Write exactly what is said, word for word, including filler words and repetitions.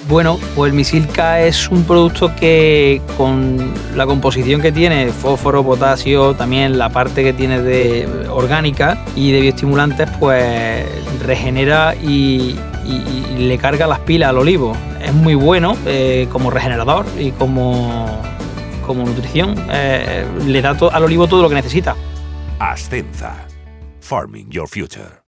Bueno, pues el Misil K es un producto que con la composición que tiene, fósforo, potasio, también la parte que tiene de orgánica y de bioestimulantes, pues regenera y, y, y le carga las pilas al olivo. Es muy bueno eh, como regenerador y como, como nutrición. Eh, le da to- al olivo todo lo que necesita. Ascenza. Farming your future.